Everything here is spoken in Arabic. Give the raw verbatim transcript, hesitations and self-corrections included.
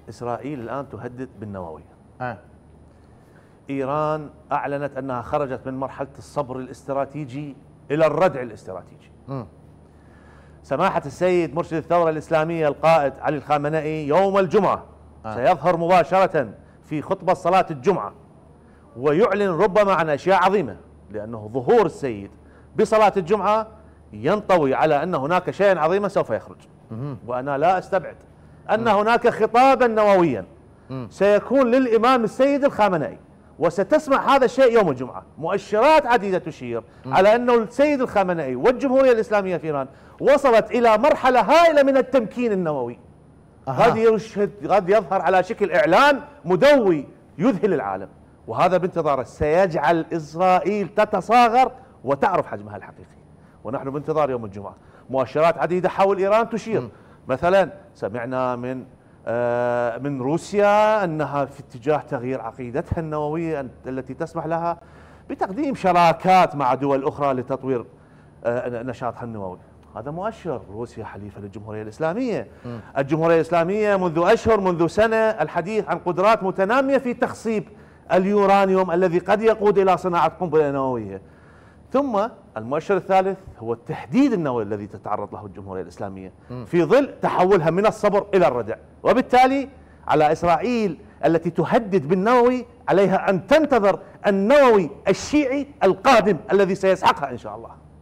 إسرائيل الآن تهدد بالنووي. أه. إيران أعلنت أنها خرجت من مرحلة الصبر الاستراتيجي إلى الردع الاستراتيجي. م. سماحة السيد مرشد الثورة الإسلامية القائد علي الخامنئي يوم الجمعة أه. سيظهر مباشرة في خطبة صلاة الجمعة ويعلن ربما عن أشياء عظيمة، لأنه ظهور السيد بصلاة الجمعة ينطوي على أن هناك شيء عظيما سوف يخرج. م. وأنا لا أستبعد أن م. هناك خطابا نوويا م. سيكون للإمام السيد الخامنئي، وستسمع هذا الشيء يوم الجمعة. مؤشرات عديدة تشير م. على أنه السيد الخامنئي والجمهورية الإسلامية في إيران وصلت إلى مرحلة هائلة من التمكين النووي. قد يشهد قد يظهر على شكل إعلان مدوي يذهل العالم، وهذا بانتظاره سيجعل إسرائيل تتصاغر وتعرف حجمها الحقيقي. ونحن بانتظار يوم الجمعة. مؤشرات عديدة حول إيران تشير م. مثلا سمعنا من آه من روسيا أنها في اتجاه تغيير عقيدتها النووية التي تسمح لها بتقديم شراكات مع دول أخرى لتطوير آه نشاطها النووي. هذا مؤشر. روسيا حليفة للجمهورية الإسلامية. م. الجمهورية الإسلامية منذ أشهر منذ سنة الحديث عن قدرات متنامية في تخصيب اليورانيوم الذي قد يقود إلى صناعة قنبلة نووية. ثم المؤشر الثالث هو التهديد النووي الذي تتعرض له الجمهورية الإسلامية م. في ظل تحولها من الصبر إلى الردع. وبالتالي على إسرائيل التي تهدد بالنووي عليها أن تنتظر النووي الشيعي القادم الذي سيسحقها إن شاء الله.